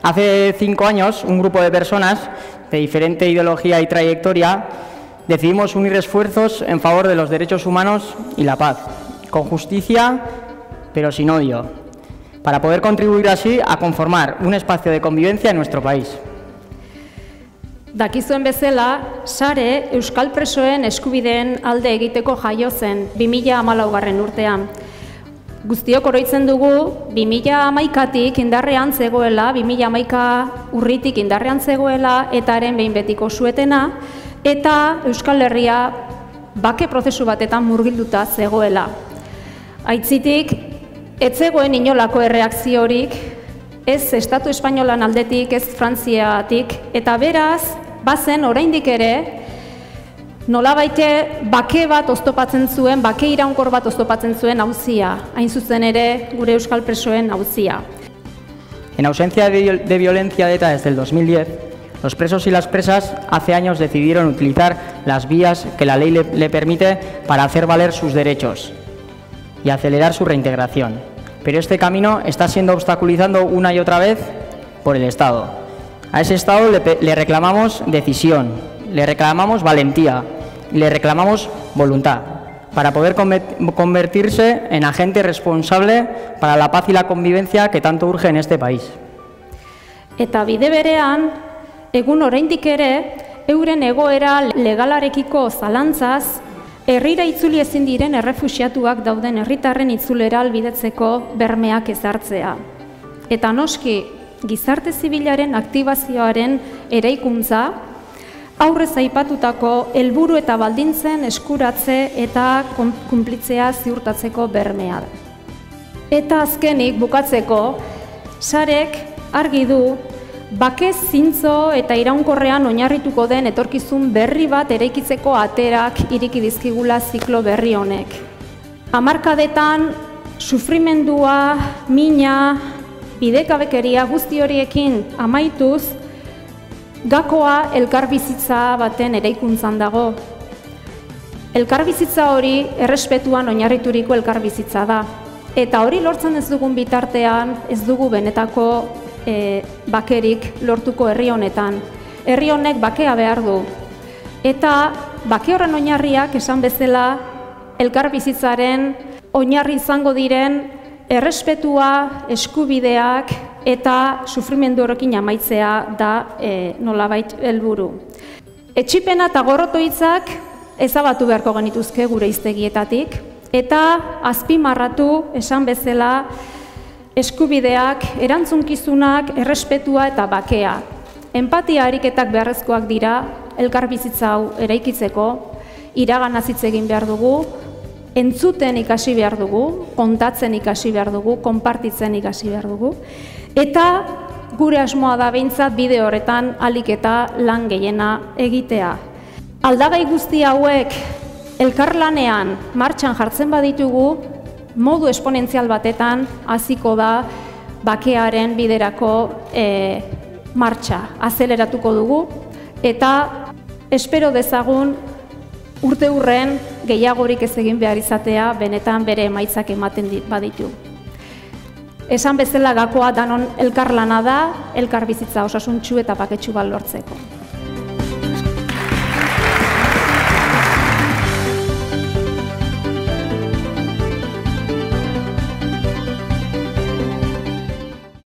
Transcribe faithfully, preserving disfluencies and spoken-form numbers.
Hace cinco años, un grupo de personas de diferente ideología y trayectoria decidimos unir esfuerzos en favor de los derechos humanos y la paz, con justicia, pero sin odio, para poder contribuir así a conformar un espacio de convivencia en nuestro país. Dakizuen bezala, Sare Euskal Presoen eskubideen alde egiteko jaio zen bi mila hamalaugarren urtean. Guztiok oroitzen dugu bi mila hamaikatik indarrean zegoela, bi mila hamaika urritik indarrean zegoela etaren behin betiko suetena, eta Euskal Herria bake prozesu batetan murgilduta zegoela. Aitzitik, ez zegoen inolako erreakziorik, ez Estatu Espainolan aldetik, ez Frantziatik, eta beraz, bazen oraindik ere, nolabaite bake bat oztopatzen zuen, bake iraunkor bat oztopatzen zuen auzia, hain zuzen ere gure Euskal Presoen auzia. En ausencia de violencia de ETA desde el dos mil diez, los presos y las presas hace años decidieron utilizar las vías que la ley le, le permite para hacer valer sus derechos y acelerar su reintegración. Pero este camino está siendo obstaculizado una y otra vez por el Estado. A ese Estado le, le reclamamos decisión, le reclamamos valentía, le reclamamos voluntad para poder convertirse en agente responsable para la paz y la convivencia que tanto urge en este país. Eta bide berean, egun oraindik ere, euren egoera legalarekiko zalantzaz, herrira itzuli ezin diren errefuxiatuak dauden herritarren itzulera ahalbidetzeko bermeak ezartzea. Eta noski, gizarte zibilaren aktibazioaren eraikuntza, aurrez aipatutako helburu eta baldintzen eskuratze eta kunplitzea ziurtatzeko bermea. Eta azkenik bukatzeko, Sarek argi du bake zintzo eta iraunkorrean oinarrituko den etorkizun berri bat eraikitzeko aterak ireki dizkigula ziklo berri honek. Hamarkadetan sufrimendua, mina, bidekabekeria guzti horiekin amaituz, gakoa elkarbizitza baten eraikuntzan dago. Elkarbizitza hori errespetuan oinarrituriko elkarbizitza da. Eta hori lortzen ez dugun bitartean, ez dugu benetako E, bakerik lortuko herri honetan. Herri honek bakea behar du. Eta bake horren oinarriak esan bezala elkarbizitzaren oinarri izango diren errespetua, eskubideak eta sufrimendu horrekin amaitzea da e, nolabait helburu. Etxipena eta gorroto hitzak ezabatu beharko genituzke gure hiztegietatik eta azpimarratu esan bezala eskubideak, erantzunkizunak, errespetua eta bakea. Enpatia ariketak beharrezkoak dira, elkarbizitza hau eraikitzeko, iraganaz hitz egin behar dugu, entzuten ikasi behar dugu, kontatzen ikasi behar dugu, konpartitzen ikasi behar dugu, eta gure asmoa da behintzat bide horretan ahalik eta lan gehiena egitea. Aldagai guzti hauek elkarlanean martxan jartzen baditugu, modu esponentzial batetan hasiko da bakearen biderako e, martxa azeleratuko dugu eta espero dezagun urte hurren gehiagorik ez egin behar izatea benetan bere emaitzak ematen baditu. Esan bezala gakoa danon elkarlana da, elkarbizitza osasuntsu eta baketsu bat lortzeko.